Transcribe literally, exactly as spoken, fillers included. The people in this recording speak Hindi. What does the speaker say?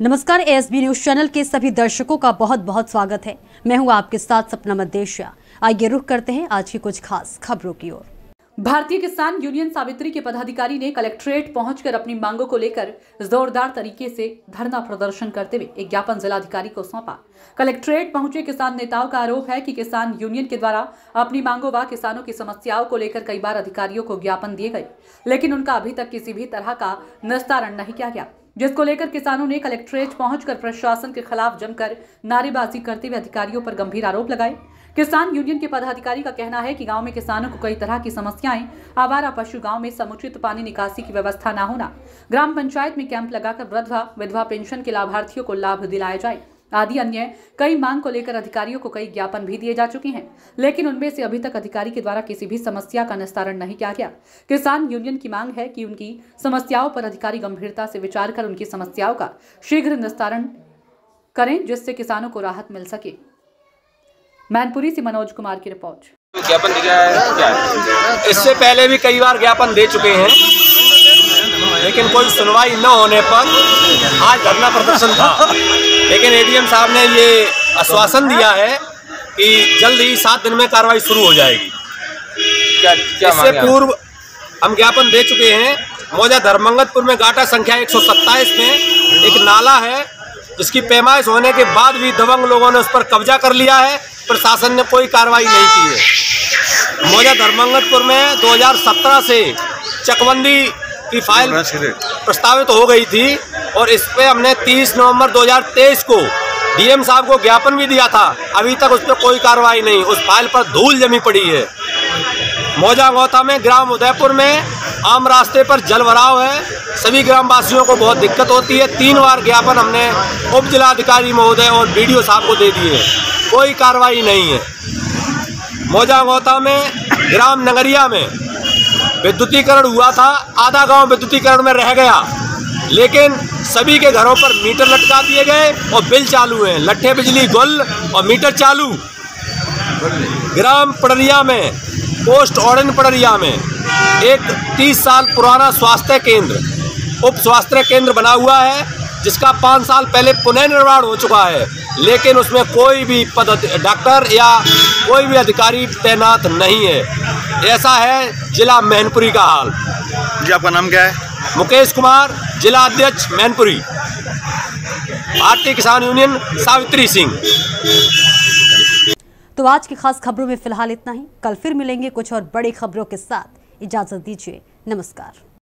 नमस्कार, एएसबी न्यूज चैनल के सभी दर्शकों का बहुत बहुत स्वागत है। मैं हूं आपके साथ सपना मदेशिया। आइए रुख करते हैं आज की कुछ खास खबरों की ओर। भारतीय किसान यूनियन सावित्री के पदाधिकारी ने कलेक्ट्रेट पहुंचकर अपनी मांगों को लेकर जोरदार तरीके से धरना प्रदर्शन करते हुए एक ज्ञापन जिलाधिकारी को सौंपा। कलेक्ट्रेट पहुंचे किसान नेताओं का आरोप है कि किसान यूनियन के द्वारा अपनी मांगों व किसानों की समस्याओं को लेकर कई बार अधिकारियों को ज्ञापन दिए गए, लेकिन उनका अभी तक किसी भी तरह का निस्तारण नहीं किया गया, जिसको लेकर किसानों ने कलेक्ट्रेट पहुंचकर प्रशासन के खिलाफ जमकर नारेबाजी करते हुए अधिकारियों पर गंभीर आरोप लगाए। किसान यूनियन के पदाधिकारी का कहना है कि गांव में किसानों को कई तरह की समस्याएं, आवारा पशु, गांव में समुचित पानी निकासी की व्यवस्था न होना, ग्राम पंचायत में कैंप लगाकर वृद्धा विधवा पेंशन के लाभार्थियों को लाभ दिलाया जाए आदि अन्य कई मांग को लेकर अधिकारियों को कई ज्ञापन भी दिए जा चुके हैं, लेकिन उनमें से अभी तक अधिकारी के द्वारा किसी भी समस्या का निस्तारण नहीं किया गया। किसान यूनियन की मांग है कि उनकी समस्याओं पर अधिकारी गंभीरता से विचार कर उनकी समस्याओं का शीघ्र निस्तारण करें, जिससे किसानों को राहत मिल सके। मैनपुरी से मनोज कुमार की रिपोर्ट। ज्ञापन दिया है क्या है? इससे पहले भी कई बार ज्ञापन दे चुके हैं, लेकिन कोई सुनवाई न होने पर आज धरना प्रदर्शन था। लेकिन एडीएम साहब ने ये आश्वासन दिया है कि जल्द ही सात दिन में कार्रवाई शुरू हो जाएगी। क्या, क्या इससे पूर्व हम ज्ञापन दे चुके हैं। मौजा धर्मंगतपुर में गाटा संख्या एक सौ सत्ताईस में एक नाला है, जिसकी पैमाइश होने के बाद भी दबंग लोगों ने उस पर कब्जा कर लिया है। प्रशासन ने कोई कार्रवाई नहीं की है। मौजा धर्मंगतपुर में दो हज़ार सत्रह से चकबंदी की फाइल प्रस्तावित हो गई थी और इस पे हमने तीस नवंबर दो हज़ार तेईस को डीएम साहब को ज्ञापन भी दिया था। अभी तक उस पर कोई कार्रवाई नहीं, उस फाइल पर धूल जमी पड़ी है। मौजा गौथा में ग्राम उदयपुर में आम रास्ते पर जल भराव है, सभी ग्रामवासियों को बहुत दिक्कत होती है। तीन बार ज्ञापन हमने उप जिलाधिकारी महोदय और बीडीओ साहब को दे दिए, कोई कार्रवाई नहीं है। मौजा गौथा में ग्राम नगरिया में विद्युतीकरण हुआ था, आधा गांव विद्युतीकरण में रह गया, लेकिन सभी के घरों पर मीटर लटका दिए गए और बिल चालू हैं। लट्ठे बिजली गुल और मीटर चालू। ग्राम पड़रिया में, पोस्ट ऑर्डन पड़रिया में एक तीस साल पुराना स्वास्थ्य केंद्र, उप स्वास्थ्य केंद्र बना हुआ है, जिसका पाँच साल पहले पुनर्निर्माण हो चुका है, लेकिन उसमें कोई भी पद डॉक्टर या कोई भी अधिकारी तैनात नहीं है। ऐसा है जिला मैनपुरी का हाल। जी, आपका नाम क्या है? मुकेश कुमार, जिला अध्यक्ष मैनपुरी, भारतीय किसान यूनियन सावित्री सिंह। तो आज की खास खबरों में फिलहाल इतना ही। कल फिर मिलेंगे कुछ और बड़ी खबरों के साथ। इजाजत दीजिए, नमस्कार।